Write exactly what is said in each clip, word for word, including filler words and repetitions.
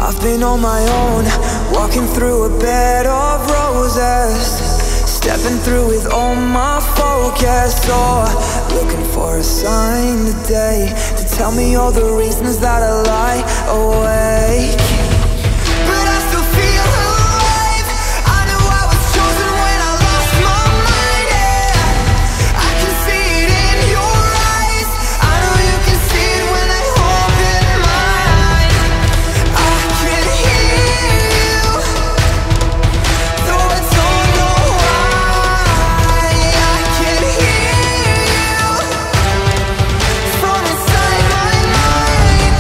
I've been on my own, walking through a bed of roses, stepping through with all my focus. Oh, looking for a sign today to tell me all the reasons that I lie awake. But I still feel alive. I know I was chosen when I lost my mind, yeah. I can see it in your eyes. I know you can see it when I open mine. I can hear you, though I don't know why. I can hear you from inside my mind.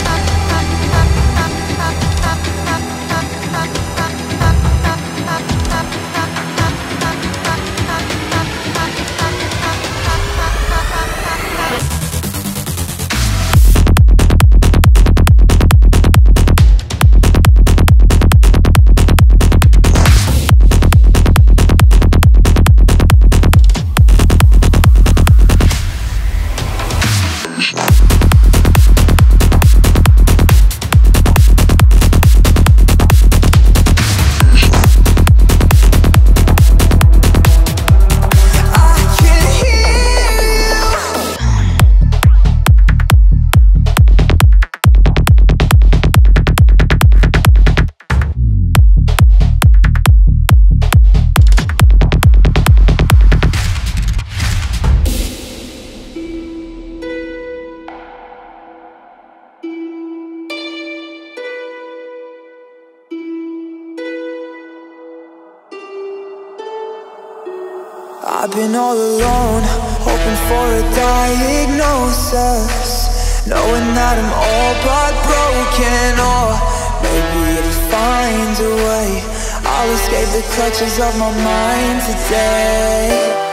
I've been all alone, hoping for a diagnosis, knowing that I'm all but broken. Or maybe it'll find a way, I'll escape the clutches of my mind today.